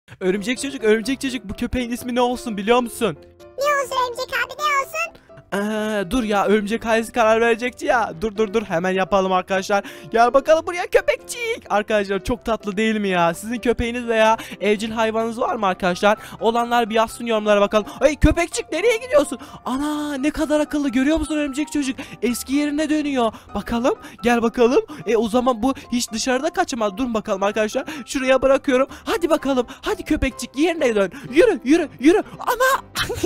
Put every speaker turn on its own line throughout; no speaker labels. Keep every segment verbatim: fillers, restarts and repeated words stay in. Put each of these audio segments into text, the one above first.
Örümcek çocuk, örümcek çocuk, bu köpeğin ismi ne olsun biliyor musun?
Ne olsun Örümcek abi, ne olsun?
Ee, dur ya, örümcek ailesi karar verecekti ya. Dur dur dur, hemen yapalım arkadaşlar. Gel bakalım buraya köpekçik. Arkadaşlar çok tatlı değil mi ya? Sizin köpeğiniz veya evcil hayvanınız var mı arkadaşlar? Olanlar bir yazsın yorumlara bakalım. Ay köpekçik, nereye gidiyorsun? Ana, ne kadar akıllı, görüyor musun örümcek çocuk? Eski yerine dönüyor. Bakalım, gel bakalım. E o zaman bu hiç dışarıda kaçamaz. Dur bakalım arkadaşlar. Şuraya bırakıyorum. Hadi bakalım. Hadi köpekçik, yerine dön. Yürü yürü yürü. Ana.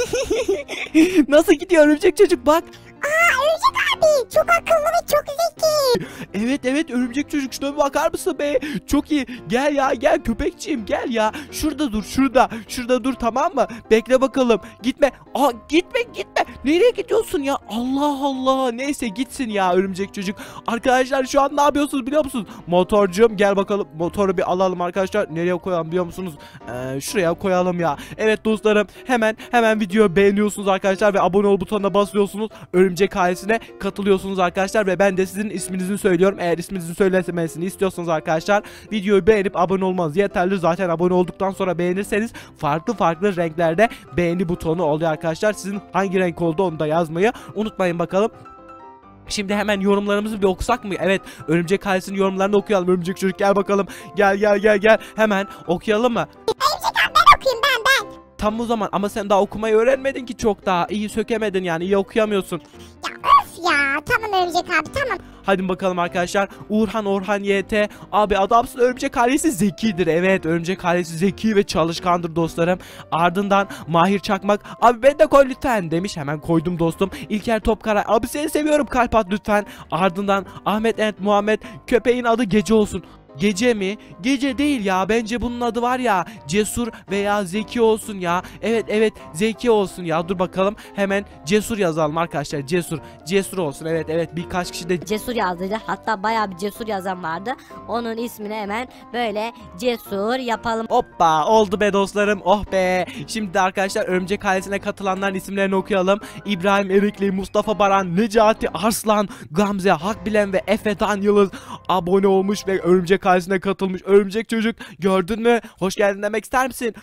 Nasıl gidiyor örümcek çocuk, bak.
Aa Örümcek abi, çok akıllı ve çok zeki.
Evet evet, örümcek çocuk, şuna bir bakar mısın be? Çok iyi. Gel ya, gel köpekçiğim, gel ya. Şurada dur, şurada. Şurada dur, tamam mı? Bekle bakalım. Gitme. Aa, gitme gitme. Nereye gidiyorsun ya? Allah Allah. Neyse gitsin ya örümcek çocuk. Arkadaşlar şu an ne yapıyorsunuz biliyor musunuz? Motorcum, gel bakalım. Motoru bir alalım arkadaşlar. Nereye koyalım biliyor musunuz? Ee, şuraya koyalım ya. Evet dostlarım, hemen hemen videoyu beğeniyorsunuz arkadaşlar ve abone ol butonuna basıyorsunuz. Örümcek ailesine katılıyorsunuz arkadaşlar ve ben de sizin isminizi söylüyorum. Eğer isminizi söylemesini istiyorsanız arkadaşlar, videoyu beğenip abone olmanız yeterli. Zaten abone olduktan sonra beğenirseniz farklı farklı renklerde beğeni butonu oluyor arkadaşlar. Sizin hangi renk oldu onu da yazmayı unutmayın bakalım. Şimdi hemen yorumlarımızı bir okusak mı? Evet, örümcek ailesinin yorumlarını okuyalım. Örümcek çocuk, gel bakalım. Gel gel gel gel. Hemen okuyalım mı?
Örümcek abi, ben okuyayım, ben ben.
Tam o zaman, ama sen daha okumayı öğrenmedin ki, çok daha iyi sökemedin yani, iyi okuyamıyorsun.
Ya of ya, tamam Örümcek abi, tamam.
Hadi bakalım arkadaşlar. Uğurhan Orhan Y T. Abi adamsın, örümcek ailesi zekidir. Evet, örümcek ailesi zeki ve çalışkandır dostlarım. Ardından Mahir Çakmak. Abi ben de koy lütfen demiş. Hemen koydum dostum. İlker Topkara. Abi seni seviyorum, kalp at lütfen. Ardından Ahmet Ent Muhammed. Köpeğin adı Gece olsun. Gece mi? Gece değil ya. Bence bunun adı var ya, Cesur veya Zeki olsun ya. Evet evet, Zeki olsun ya. Dur bakalım. Hemen Cesur yazalım arkadaşlar. Cesur. Cesur olsun. Evet evet, birkaç kişi de
Cesur yazdıydı. Hatta bayağı bir cesur yazan vardı. Onun ismini hemen böyle Cesur yapalım.
Hoppa, oldu be dostlarım, oh be. Şimdi de arkadaşlar örümcek ailesine katılanların isimlerini okuyalım. İbrahim Erikli, Mustafa Baran, Necati Arslan, Gamze Hakbilen ve Efetan Yıldız abone olmuş ve örümcek ailesine katılmış. Örümcek çocuk, gördün mü? Hoş geldin demek ister misin?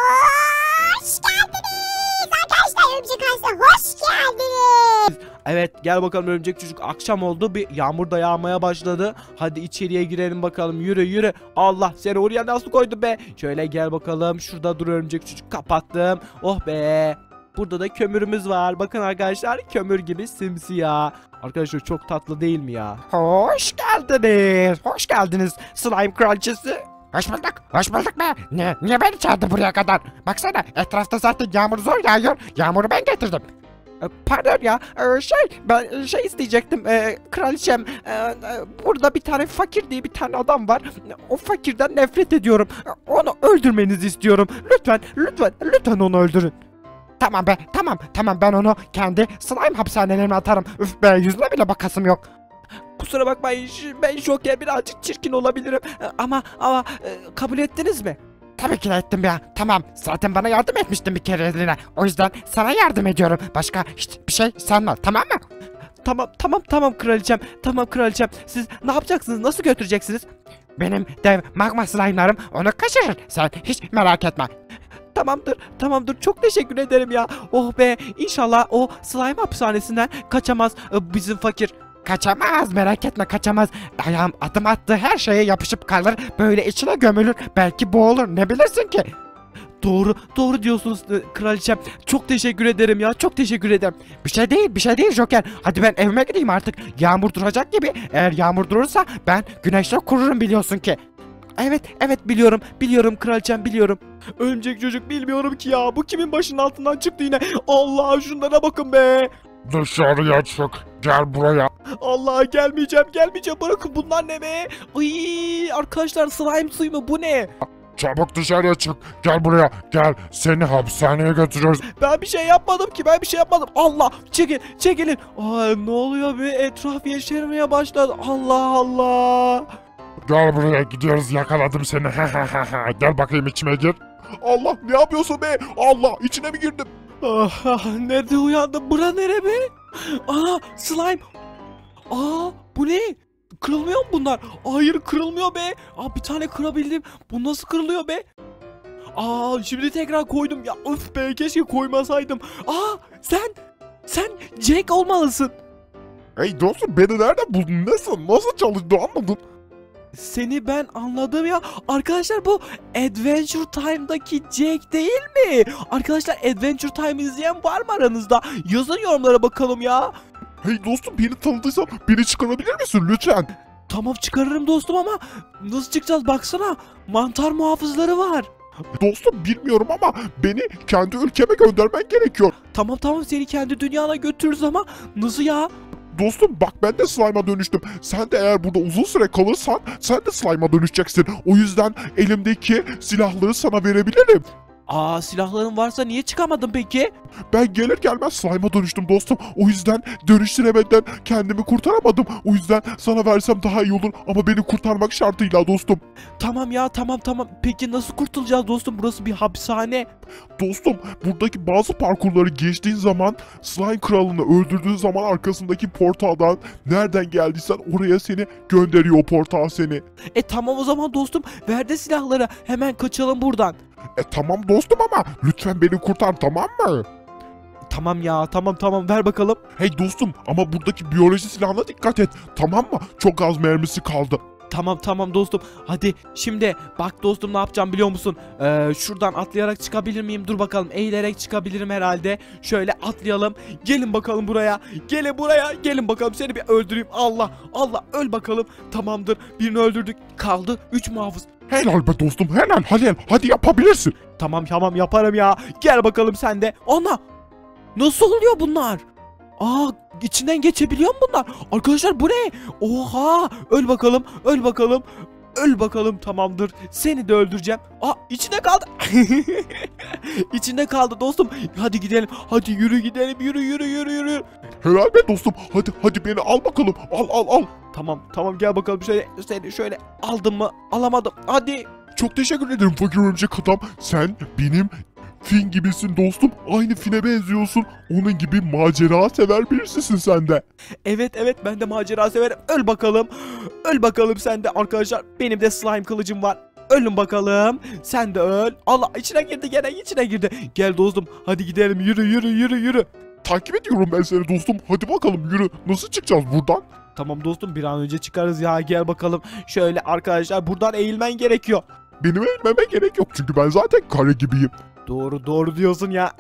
Hoş geldiniz arkadaşlar, Örümcek ailesine hoş geldiniz.
Evet, gel bakalım örümcek çocuk, akşam oldu, bir yağmur da yağmaya başladı. Hadi içeriye girelim bakalım, yürü yürü. Allah, seni oraya nasıl koydu be? Şöyle gel bakalım, şurada dur örümcek çocuk, kapattım. Oh be. Burada da kömürümüz var. Bakın arkadaşlar, kömür gibi simsiyah. Arkadaşlar çok tatlı değil mi ya?
Hoş geldiniz. Hoş geldiniz slime kraliçesi. Hoş bulduk. Hoş bulduk be. Ne, niye beni çağırdı buraya kadar? Baksana, etrafta zaten yağmur zor yağıyor. Yağmuru ben getirdim.
E, Pardon ya, e, şey ben şey isteyecektim, e, kraliçem, e, e, burada bir tane fakir diye bir tane adam var, o fakirden nefret ediyorum, onu öldürmenizi istiyorum, lütfen lütfen lütfen onu öldürün.
Tamam be, tamam tamam, ben onu kendi slime hapishanelerime atarım. Üf be, yüzüne bile bakasım yok.
Kusura bakmayın, ş- ben Joker birazcık çirkin olabilirim, e, ama ama e, kabul ettiniz mi?
Tabii ki de ettim ya. Tamam, zaten bana yardım etmiştin bir kereliğine. O yüzden sana yardım ediyorum. Başka hiçbir şey sanma, tamam mı?
Tamam tamam tamam kraliçem, tamam kraliçem, siz ne yapacaksınız, nasıl götüreceksiniz?
Benim dev magma slime'larım onu kaçırır. Sen hiç merak etme.
Tamamdır, tamamdır. Çok teşekkür ederim ya. Oh be, inşallah o slime hapishanesinden kaçamaz e, bizim fakir.
Kaçamaz, merak etme, kaçamaz. Ayağım adım attığı her şeye yapışıp kalır. Böyle içine gömülür. Belki boğulur, ne bilirsin ki?
Doğru, doğru diyorsunuz e, kraliçem. Çok teşekkür ederim ya, çok teşekkür ederim.
Bir şey değil, bir şey değil Joker. Hadi ben evime gideyim artık. Yağmur duracak gibi. Eğer yağmur durursa ben güneşte kururum, biliyorsun ki.
Evet, evet biliyorum, biliyorum kraliçem, biliyorum. Örümcek çocuk, bilmiyorum ki ya. Bu kimin başının altından çıktı yine? Allah, şunlara bakın be.
Dışarıya çık. Gel buraya.
Allah, gelmeyeceğim, gelmeyeceğim. Bırakın, bunlar ne be? Ay, arkadaşlar, slime suyu mu? Bu ne?
Çabuk dışarıya çık. Gel buraya. Gel. Seni hapishaneye götürüyoruz.
Ben bir şey yapmadım ki, ben bir şey yapmadım. Allah, çekil, çekilin. Ay, ne oluyor be? Etraf yeşermeye başladı. Allah Allah.
Gel buraya. Gidiyoruz. Yakaladım seni. Gel bakayım, içime gir. Allah, ne yapıyorsun be? Allah, içine mi girdim?
Ah, ah, nerede uyandım? Bura nere be? Aa, slime. Aa, bu ne? Kırılmıyor mu bunlar? Hayır, kırılmıyor be. Aa, bir tane kırabildim. Bu nasıl kırılıyor be? Aa şimdi tekrar koydum ya. Öf be, keşke koymasaydım. Aa sen sen Jack olmalısın.
Hey dostum, beni nereden buldun? Nasıl? Nasıl çalıştı anladın?
Seni ben anladım ya. Arkadaşlar bu Adventure Time'daki Jack değil mi? Arkadaşlar Adventure Time izleyen var mı aranızda? Yazın yorumlara bakalım ya.
Hey dostum, beni tanıdıysan beni çıkarabilir misin lütfen?
Tamam çıkarırım dostum ama nasıl çıkacağız baksana. Mantar muhafızları var.
Dostum bilmiyorum ama beni kendi ülkeme göndermen gerekiyor.
Tamam tamam seni kendi dünyana götürürüz ama nasıl ya?
Dostum bak, ben de slime'a dönüştüm. Sen de eğer burada uzun süre kalırsan sen de slime'a dönüşeceksin. O yüzden elimdeki silahları sana verebilirim.
Aa silahların varsa niye çıkamadın peki?
Ben gelir gelmez slime'a dönüştüm dostum. O yüzden dönüştüremeden kendimi kurtaramadım. O yüzden sana versem daha iyi olur ama beni kurtarmak şartıyla dostum.
Tamam ya tamam tamam. Peki nasıl kurtulacağız dostum? Burası bir hapishane.
Dostum buradaki bazı parkurları geçtiğin zaman, slime kralını öldürdüğün zaman arkasındaki portaldan nereden geldiysen oraya seni gönderiyor, o portal seni.
E tamam o zaman dostum. Ver de silahları. Hemen kaçalım buradan.
E tamam dostum ama lütfen beni kurtar, tamam mı?
Tamam ya tamam tamam ver bakalım.
Hey dostum, ama buradaki biyoloji silahına dikkat et, tamam mı? Çok az mermisi kaldı.
Tamam tamam dostum. Hadi şimdi bak dostum ne yapacağım biliyor musun? Ee, şuradan atlayarak çıkabilir miyim? Dur bakalım, eğilerek çıkabilirim herhalde. Şöyle atlayalım. Gelin bakalım buraya. Gelin buraya. Gelin bakalım, seni bir öldüreyim. Allah Allah, öl bakalım. Tamamdır, birini öldürdük. Kaldı üç muhafız.
Helal be dostum, helal. Hadi hadi yapabilirsin.
Tamam tamam yaparım ya. Gel bakalım sen de. Ana! Nasıl oluyor bunlar? Aa içinden geçebiliyor mu bunlar? Arkadaşlar bu ne? Oha! Öl bakalım, öl bakalım. Öl bakalım, tamamdır. Seni de öldüreceğim. Aa içinde kaldı. İçinde kaldı dostum. Hadi gidelim. Hadi yürü gidelim. Yürü yürü yürü yürü.
Helal be dostum. Hadi hadi beni al bakalım. Al al al.
Tamam tamam gel bakalım, şöyle seni şöyle aldım mı? Alamadım. Hadi.
Çok teşekkür ederim fakir örümcek adam. Sen benim Fin gibisin dostum. Aynı Fin'e benziyorsun. Onun gibi macera sever birisisin sen de.
Evet evet ben de macera severim. Öl bakalım. Öl bakalım sen de arkadaşlar. Benim de slime kılıcım var. Ölün bakalım. Sen de öl. Allah içine girdi, gene içine girdi. Gel dostum hadi gidelim, yürü yürü yürü yürü.
Takip ediyorum ben seni dostum. Hadi bakalım yürü. Nasıl çıkacağız buradan?
Tamam dostum bir an önce çıkarız ya, gel bakalım. Şöyle arkadaşlar buradan eğilmen gerekiyor.
Benim eğilmeme gerek yok çünkü ben zaten kare gibiyim.
Doğru doğru diyorsun ya.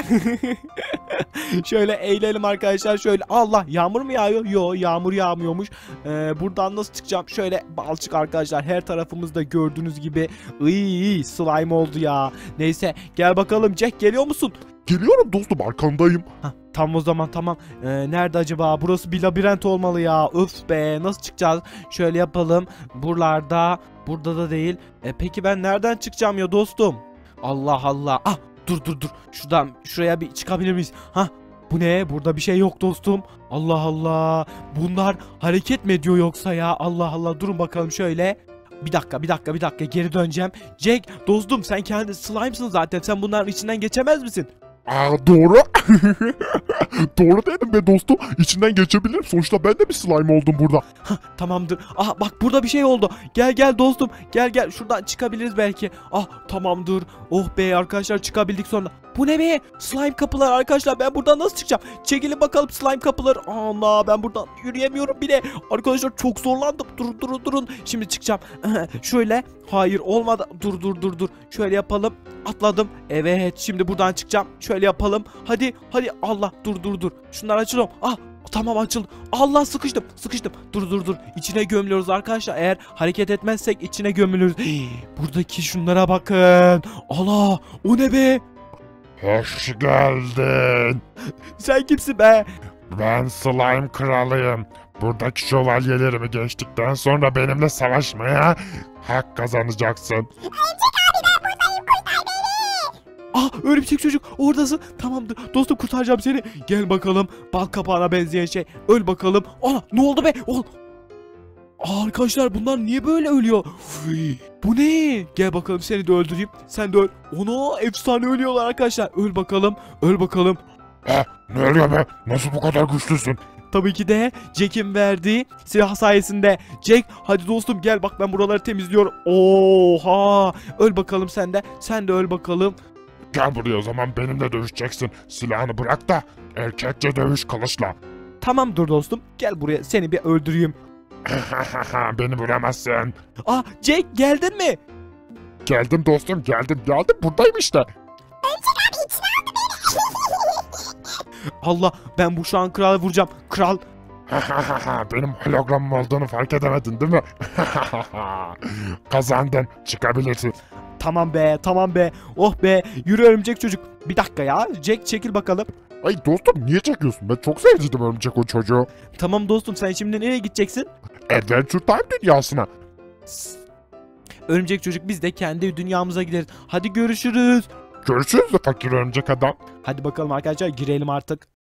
Şöyle eğilelim arkadaşlar, şöyle. Allah, yağmur mu yağıyor? Yo, yağmur yağmıyormuş. Ee, buradan nasıl çıkacağım? Şöyle balçık arkadaşlar, her tarafımızda gördüğünüz gibi. Iy, slime oldu ya. Neyse gel bakalım, Jack geliyor musun?
Geliyorum dostum, arkandayım.
Hah, tam o zaman tamam. Ee, nerede acaba? Burası bir labirent olmalı ya. Öf be, nasıl çıkacağız? Şöyle yapalım. Buralarda, burada da değil. E, peki ben nereden çıkacağım ya dostum? Allah Allah. Ah, dur dur dur. Şuradan şuraya bir çıkabilir miyiz? Hah. Bu ne? Burada bir şey yok dostum. Allah Allah. Bunlar hareket mi ediyor yoksa ya? Allah Allah. Durun bakalım şöyle. Bir dakika bir dakika bir dakika geri döneceğim. Jack dostum, sen kendi slime'sın zaten. Sen bunların içinden geçemez misin?
Aa doğru. Doğru dedim be dostum. İçinden geçebilirim. Sonuçta ben de bir slime oldum burada.
Hah, tamamdır. Ah bak burada bir şey oldu. Gel gel dostum. Gel gel. Şuradan çıkabiliriz belki. Ah tamamdır. Oh be arkadaşlar, çıkabildik sonra. Bu ne be? Slime kapılar arkadaşlar. Ben buradan nasıl çıkacağım? Çekilin bakalım slime kapıları. Allah, ben buradan yürüyemiyorum bile. Arkadaşlar çok zorlandım. Durun durun durun. Şimdi çıkacağım. Şöyle. Hayır olmadı. Dur dur dur dur. Şöyle yapalım. Atladım. Evet şimdi buradan çıkacağım. Şöyle yapalım. Hadi hadi. Allah, dur dur dur. Şunlar açalım. Ah tamam açıldı. Allah, sıkıştım sıkıştım. Dur dur dur. İçine gömülüyoruz arkadaşlar. Eğer hareket etmezsek içine gömülürüz. Buradaki şunlara bakın. Allah, o ne be?
Hoş geldin.
Sen kimsin be?
Ben slime kralıyım. Buradaki şövalyelerimi geçtikten sonra benimle savaşmaya hak kazanacaksın.
Ah, örümcek çocuk oradasın. Tamamdır dostum, kurtaracağım seni. Gel bakalım, bal kapağına benzeyen şey. Öl bakalım. Ana, ne oldu be? Ol. Aa, arkadaşlar bunlar niye böyle ölüyor? Üy, bu ne? Gel bakalım seni de öldüreyim. Sen de öl. Ona efsane ölüyorlar arkadaşlar. Öl bakalım. Öl bakalım.
Eh, ne oluyor be? Nasıl bu kadar güçlüsün?
Tabii ki de Jack'in verdiği silah sayesinde. Jack hadi dostum gel bak ben buraları temizliyorum. Oha öl bakalım sen de. Sen de öl bakalım.
Gel buraya o zaman benimle dövüşeceksin. Silahını bırak da erkekçe dövüş kılıçla.
Tamam dur dostum gel buraya seni bir öldüreyim.
Beni vuramazsın.
Ah Jack geldin mi?
Geldim dostum geldim geldim buradayım işte.
Allah ben bu şu an kralı vuracağım. Kral
Benim hologramım olduğunu fark edemedin değil mi? Kazandın çıkabilirsin.
tamam be tamam be. Oh be yürü örümcek çocuk. Bir dakika ya Jack çekil bakalım.
Ay dostum niye çekiyorsun? Ben çok sevdim örümcek o çocuğu.
Tamam dostum sen şimdi nereye gideceksin?
Adventure Time dünyasına.
Örümcek çocuk biz de kendi dünyamıza gideriz. Hadi görüşürüz.
Görüşürüz de fakir örümcek adam.
Hadi bakalım arkadaşlar girelim artık.